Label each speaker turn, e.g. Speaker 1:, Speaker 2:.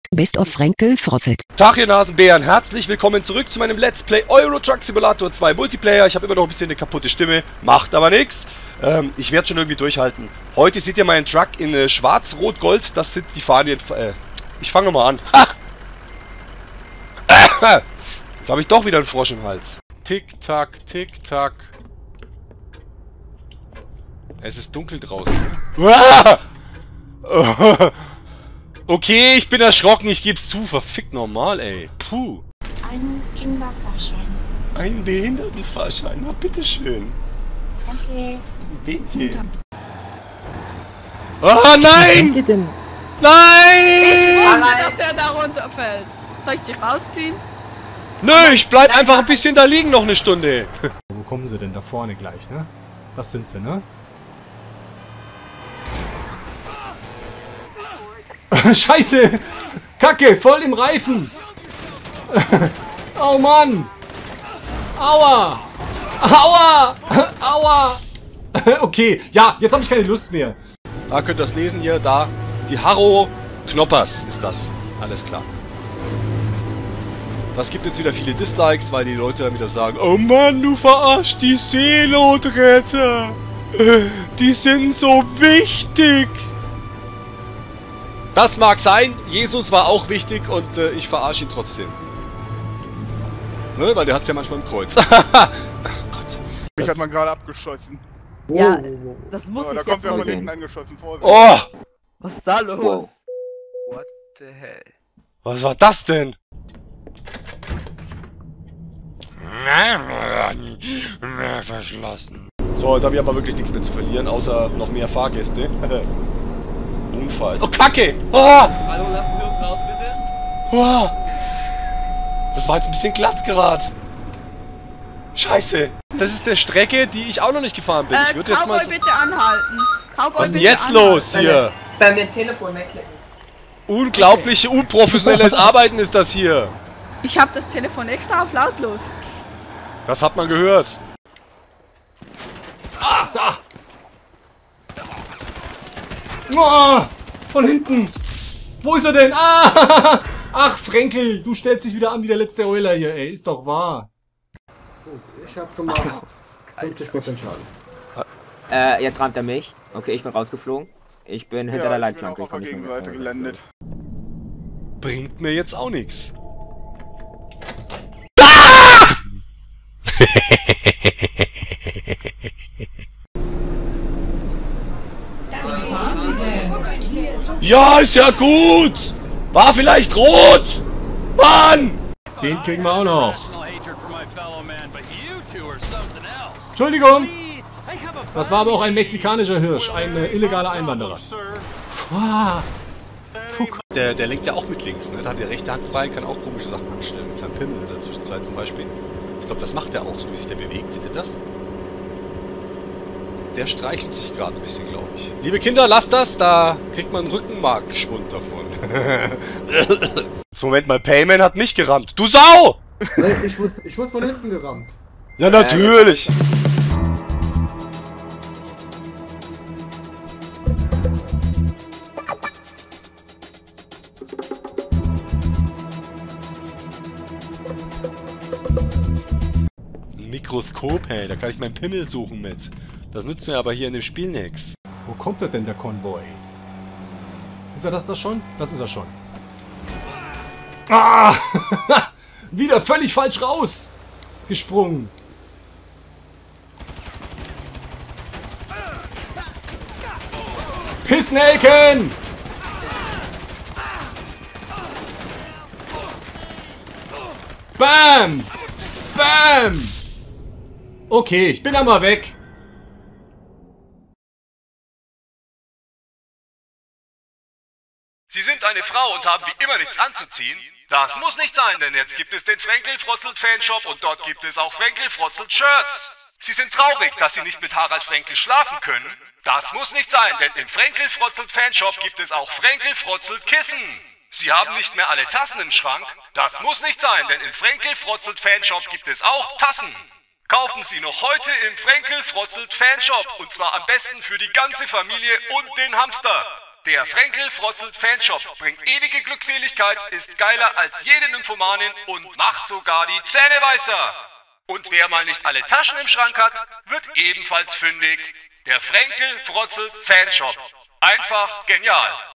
Speaker 1: Best of Frenkel Frotzelt.
Speaker 2: Tag ihr Nasenbären, herzlich willkommen zurück zu meinem Let's Play Euro Truck Simulator 2 Multiplayer. Ich habe immer noch ein bisschen eine kaputte Stimme, macht aber nichts. Ich werde schon irgendwie durchhalten. Heute seht ihr meinen Truck in schwarz-rot-gold, das sind die Fahnen. Ich fange mal an. Jetzt habe ich doch wieder einen Frosch im Hals. Tick-Tack, Tick-Tack. Es ist dunkel draußen. Okay, ich bin erschrocken, ich geb's zu. Verfickt normal, ey. Puh.
Speaker 3: Ein Kinderfahrschein.
Speaker 2: Ein Behindertenfahrschein, na bitteschön.
Speaker 3: Danke.
Speaker 2: Bitte. Oh nein! Nein!
Speaker 4: Dass er da runterfällt. Soll ich dich rausziehen?
Speaker 2: Nö, ich bleib einfach ein bisschen da liegen noch eine Stunde.
Speaker 5: Wo kommen sie denn? Da vorne gleich, ne? Das sind sie, ne? Scheiße! Kacke! Voll im Reifen! Oh Mann! Aua! Aua! Aua! Okay, ja, jetzt habe ich keine Lust mehr.
Speaker 2: Da könnt ihr das lesen hier, da. Die Harro Knoppers ist das. Alles klar. Das gibt jetzt wieder viele Dislikes, weil die Leute dann wieder sagen, oh Mann, du verarschst die Seenotretter. Die sind so wichtig. Das mag sein, Jesus war auch wichtig und ich verarsche ihn trotzdem. Ne, weil der hat's ja manchmal im Kreuz. Oh Gott.
Speaker 6: Mich hat man gerade abgeschossen.
Speaker 7: Ja, das muss
Speaker 6: Oh,
Speaker 7: ich
Speaker 6: da
Speaker 7: jetzt
Speaker 6: kommt wer
Speaker 7: mal
Speaker 6: von hinten
Speaker 7: sehen.
Speaker 6: angeschossen. Vorsicht.
Speaker 2: Oh!
Speaker 7: Was ist da los?
Speaker 8: Wow. What the hell?
Speaker 2: Was war das denn?
Speaker 8: Verschlossen.
Speaker 2: So, jetzt habe ich aber wirklich nichts mehr zu verlieren, außer noch mehr Fahrgäste. Unfall. Oh, Kacke! Oh!
Speaker 8: Hallo, lassen Sie uns raus, bitte.
Speaker 2: Oh! Das war jetzt ein bisschen glatt gerade. Scheiße. Das ist eine Strecke, die ich auch noch nicht gefahren bin. Ich würde jetzt
Speaker 4: Cowboy
Speaker 2: mal...
Speaker 4: bitte anhalten. Cowboy
Speaker 2: Was ist denn
Speaker 4: bitte
Speaker 2: jetzt
Speaker 4: anhalten.
Speaker 2: los hier?
Speaker 7: Bei mir Telefon wegklicken.
Speaker 2: Unglaubliche, unprofessionelles Arbeiten ist das hier.
Speaker 4: Ich habe das Telefon extra auf lautlos.
Speaker 2: Das hat man gehört.
Speaker 5: Ah, da! Oh, von hinten! Wo ist er denn? Ah! Ach, Frenkel, du stellst dich wieder an wie der letzte Euler hier, ey. Ist doch wahr.
Speaker 9: Ich hab schon mal 50% Schaden.
Speaker 8: Jetzt rammt er mich. Okay, ich bin rausgeflogen. Ich bin hinter der Leitplanke.
Speaker 6: Ich bin auch auf der Gegenseite gelandet.
Speaker 2: Bringt mir jetzt auch nichts. Ja, ist ja gut! War vielleicht rot! Mann!
Speaker 5: Den kriegen wir auch noch. Entschuldigung! Das war aber auch ein mexikanischer Hirsch, ein illegaler Einwanderer.
Speaker 2: Der lenkt ja auch mit links, ne? Da hat die rechte Hand frei, kann auch komische Sachen anstellen. Mit seinem Pimmel in der Zwischenzeit zum Beispiel. Ich glaube, das macht er auch, so wie sich der bewegt. Seht ihr das? Der streichelt sich gerade ein bisschen, glaube ich. Liebe Kinder, lasst das, da kriegt man Rückenmarkschwund davon. Jetzt Moment mal, Payman hat mich gerammt. Du Sau!
Speaker 9: Nee, ich wurde von hinten gerammt.
Speaker 2: Ja, natürlich. Ein Mikroskop, hey, da kann ich meinen Pimmel suchen mit. Das nützt mir aber hier in dem Spiel nichts.
Speaker 5: Wo kommt er denn, der Konvoi? Ist er das schon? Das ist er schon. Ah! Wieder völlig falsch raus! Gesprungen. Pissnelken! Bam! Bam! Okay, ich bin einmal weg.
Speaker 2: Sie sind eine Frau und haben wie immer nichts anzuziehen? Das muss nicht sein, denn jetzt gibt es den Frenkel-Frotzelt-Fanshop und dort gibt es auch Frenkel-Frotzelt-Shirts. Sie sind traurig, dass Sie nicht mit Harald Frenkel schlafen können? Das muss nicht sein, denn im Frenkel-Frotzelt-Fanshop gibt es auch Frenkel-Frotzelt-Kissen. Sie haben nicht mehr alle Tassen im Schrank? Das muss nicht sein, denn im Frenkel-Frotzelt-Fanshop gibt es auch Tassen. Kaufen Sie noch heute im Frenkel-Frotzelt-Fanshop und zwar am besten für die ganze Familie und den Hamster. Der Frenkel Frotzelt Fanshop bringt ewige Glückseligkeit, ist geiler als jede Nymphomanin und macht sogar die Zähne weißer. Und wer mal nicht alle Taschen im Schrank hat, wird ebenfalls fündig. Der Frenkel Frotzelt Fanshop. Einfach genial.